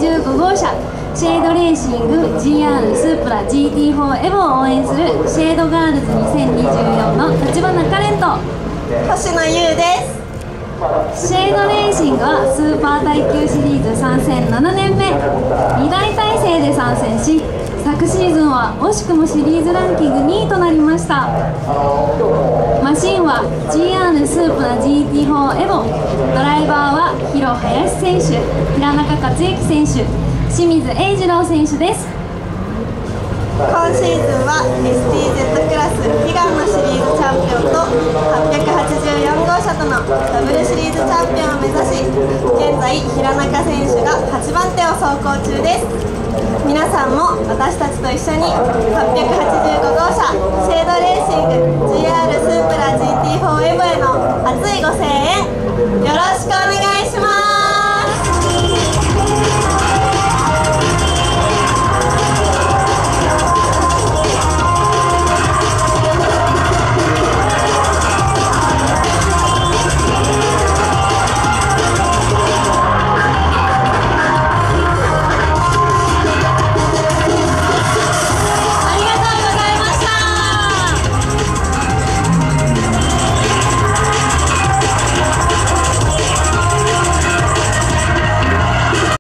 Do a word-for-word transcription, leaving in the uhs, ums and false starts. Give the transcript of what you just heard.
じゅうごごうしゃシェードレーシング ジーアール スープラ ジーティーフォー エボを応援するシェードガールズにせんにじゅうよんの立花カレンと星野優です。 シェードレーシングはスーパー耐久シリーズ参戦ななねんめ、にだい体制で参戦し、昨シーズンは惜しくもシリーズランキングにいとなりました。マシンは ジーアール スープラ ジーティーフォー エボ、ドライバーは広林選手、平中克之選手、清水英二郎選手です。 今シーズンは エスティーゼット クラス悲願のシリーズチャンピオンとはっぴゃくはちじゅうよんごうしゃとのダブルシリーズチャンピオンを目指し、現在平中選手がはちばんてを走行中です。皆さんも私たちと一緒にはっぴゃくはちじゅうごごうしゃシェードレーシング ジーアール スープラ ジーティーフォー エボへの熱いご声援よろしくお願いします。